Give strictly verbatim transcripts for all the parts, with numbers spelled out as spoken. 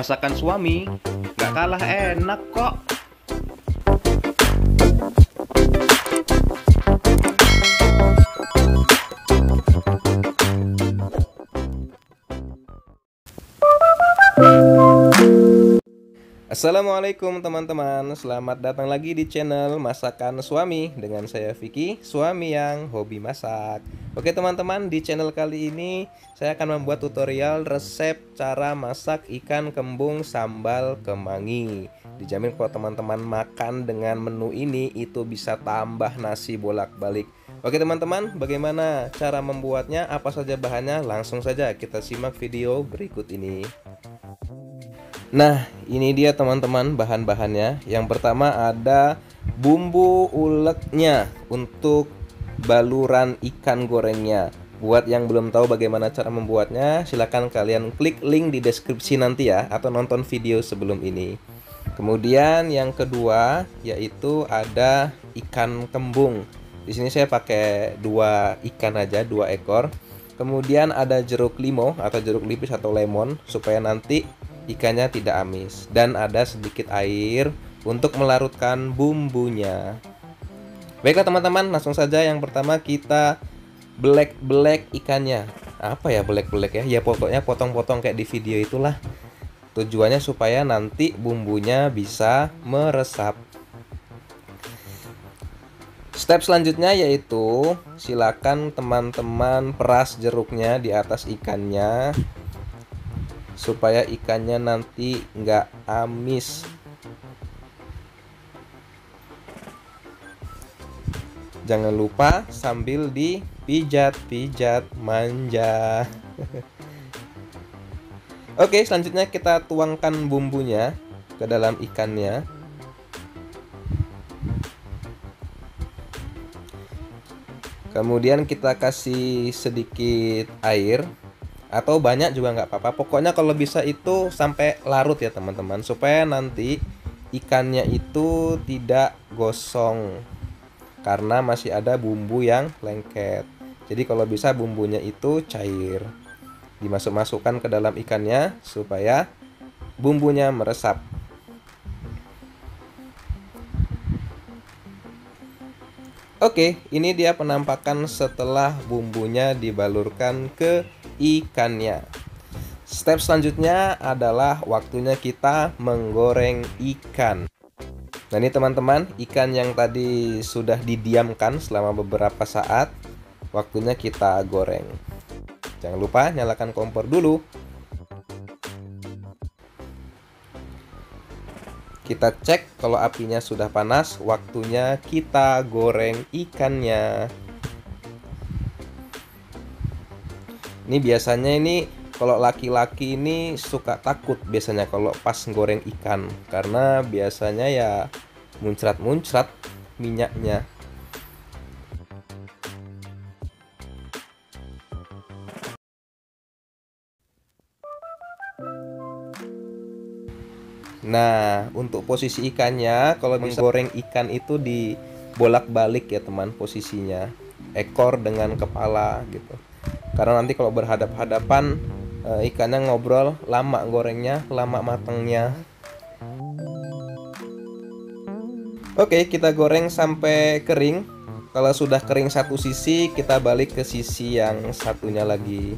Masakan suami gak kalah enak kok. Assalamualaikum teman-teman, selamat datang lagi di channel Masakan Suami dengan saya Vicky, suami yang hobi masak. Oke teman-teman, di channel kali ini saya akan membuat tutorial resep cara masak ikan kembung sambal kemangi. Dijamin kalau teman-teman makan dengan menu ini itu bisa tambah nasi bolak-balik. Oke teman-teman, bagaimana cara membuatnya, apa saja bahannya? Langsung saja kita simak video berikut ini. Nah, ini dia teman-teman bahan-bahannya. Yang pertama ada bumbu uleknya untuk baluran ikan gorengnya. Buat yang belum tahu bagaimana cara membuatnya, silahkan kalian klik link di deskripsi nanti ya, atau nonton video sebelum ini. Kemudian yang kedua yaitu ada ikan kembung. Di sini saya pakai dua ikan aja, dua ekor. Kemudian ada jeruk limau atau jeruk nipis atau lemon supaya nanti ikannya tidak amis, dan ada sedikit air untuk melarutkan bumbunya. Baiklah teman-teman, langsung saja. Yang pertama kita belek-belek ikannya. Apa ya belek-belek ya? Ya pokoknya potong-potong kayak di video itulah. Tujuannya supaya nanti bumbunya bisa meresap. Step selanjutnya yaitu silakan teman-teman peras jeruknya di atas ikannya supaya ikannya nanti nggak amis. Jangan lupa sambil dipijat-pijat, manja. Oke, selanjutnya kita tuangkan bumbunya ke dalam ikannya. Kemudian kita kasih sedikit air, atau banyak juga nggak apa-apa. Pokoknya kalau bisa itu sampai larut ya teman-teman, supaya nanti ikannya itu tidak gosong karena masih ada bumbu yang lengket. Jadi kalau bisa bumbunya itu cair, dimasuk-masukkan ke dalam ikannya supaya bumbunya meresap. Oke, ini dia penampakan setelah bumbunya dibalurkan ke ikannya. Step selanjutnya adalah waktunya kita menggoreng ikan. Nah ini teman-teman, ikan yang tadi sudah didiamkan selama beberapa saat, waktunya kita goreng. Jangan lupa nyalakan kompor dulu. Kita cek kalau apinya sudah panas, waktunya kita goreng ikannya. Ini biasanya ini kalau laki-laki ini suka takut biasanya kalau pas goreng ikan, karena biasanya ya muncrat-muncrat minyaknya. Nah, untuk posisi ikannya, kalau bisa goreng ikan itu di bolak-balik ya teman posisinya, ekor dengan kepala gitu. Karena nanti kalau berhadap-hadapan e, ikannya ngobrol, lama gorengnya, lama matangnya. Oke, kita goreng sampai kering. Kalau sudah kering satu sisi, kita balik ke sisi yang satunya lagi.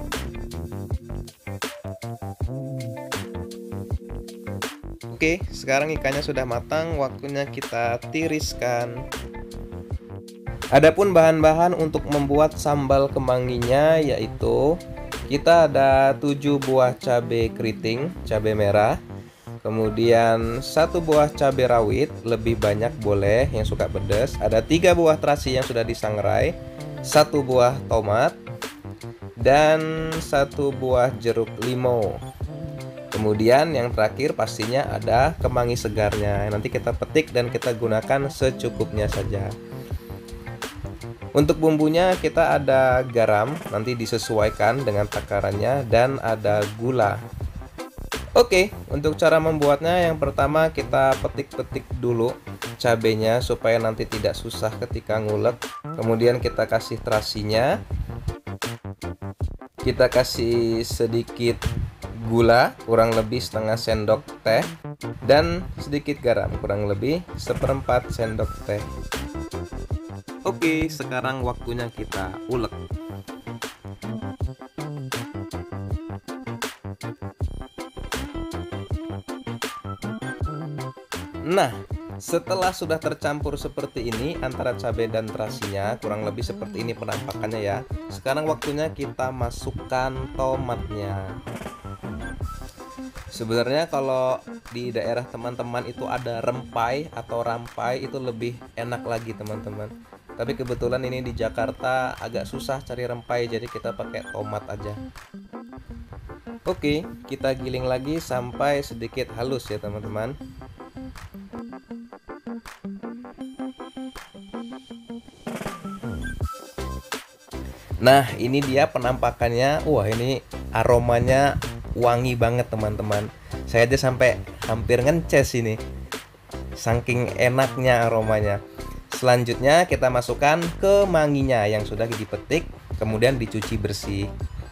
Oke, sekarang ikannya sudah matang, waktunya kita tiriskan. Adapun bahan-bahan untuk membuat sambal kemanginya yaitu kita ada tujuh buah cabai keriting, cabai merah. Kemudian satu buah cabai rawit, lebih banyak boleh yang suka pedas. Ada tiga buah terasi yang sudah disangrai, satu buah tomat, dan satu buah jeruk limau. Kemudian yang terakhir pastinya ada kemangi segarnya. Nanti kita petik dan kita gunakan secukupnya saja. Untuk bumbunya kita ada garam, nanti disesuaikan dengan takarannya, dan ada gula. Oke, untuk cara membuatnya yang pertama kita petik-petik dulu cabenya supaya nanti tidak susah ketika ngulek. Kemudian kita kasih terasinya. Kita kasih sedikit gula kurang lebih setengah sendok teh, dan sedikit garam kurang lebih seperempat sendok teh. Oke, sekarang waktunya kita ulek. Nah, setelah sudah tercampur seperti ini antara cabai dan terasinya, kurang lebih seperti ini penampakannya ya. Sekarang waktunya kita masukkan tomatnya. Sebenarnya kalau di daerah teman-teman itu ada rempai atau rampai, itu lebih enak lagi teman-teman. Tapi kebetulan ini di Jakarta agak susah cari rempai, jadi kita pakai tomat aja. Oke, kita giling lagi sampai sedikit halus ya teman-teman. Nah, ini dia penampakannya. Wah, ini aromanya wangi banget teman-teman. Saya aja sampai hampir ngences ini, saking enaknya aromanya. Selanjutnya kita masukkan kemanginya yang sudah dipetik kemudian dicuci bersih.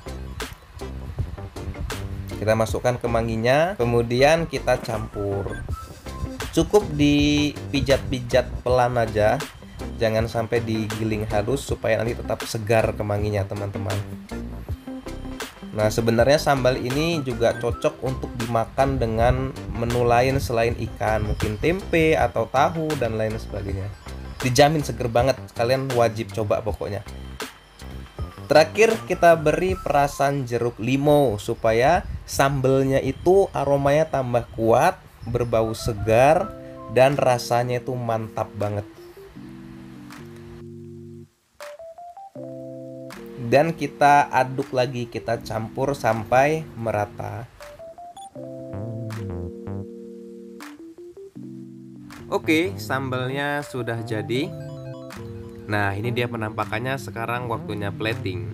Kita masukkan kemanginya, kemudian kita campur. Cukup dipijat-pijat pelan aja, jangan sampai digiling halus supaya nanti tetap segar kemanginya teman-teman. Nah, sebenarnya sambal ini juga cocok untuk dimakan dengan menu lain selain ikan, mungkin tempe atau tahu dan lain sebagainya. Dijamin seger banget, kalian wajib coba pokoknya. Terakhir kita beri perasan jeruk limau supaya sambalnya itu aromanya tambah kuat, berbau segar, dan rasanya itu mantap banget. Dan kita aduk lagi, kita campur sampai merata. Oke, sambalnya sudah jadi. Nah, ini dia penampakannya. Sekarang waktunya plating.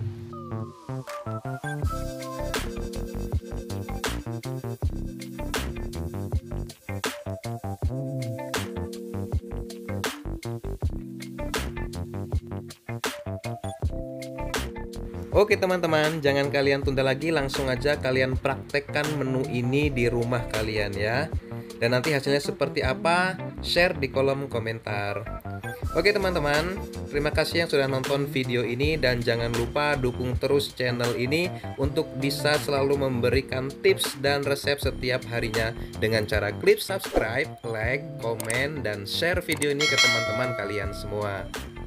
Oke teman-teman, jangan kalian tunda lagi, langsung aja kalian praktekkan menu ini di rumah kalian ya. Dan nanti hasilnya seperti apa, share di kolom komentar. Oke teman-teman, terima kasih yang sudah nonton video ini, dan jangan lupa dukung terus channel ini untuk bisa selalu memberikan tips dan resep setiap harinya dengan cara klik subscribe, like, komen, dan share video ini ke teman-teman kalian semua.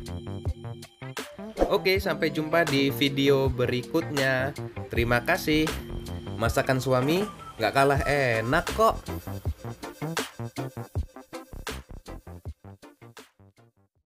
Oke, sampai jumpa di video berikutnya. Terima kasih. Masakan suami gak kalah enak kok.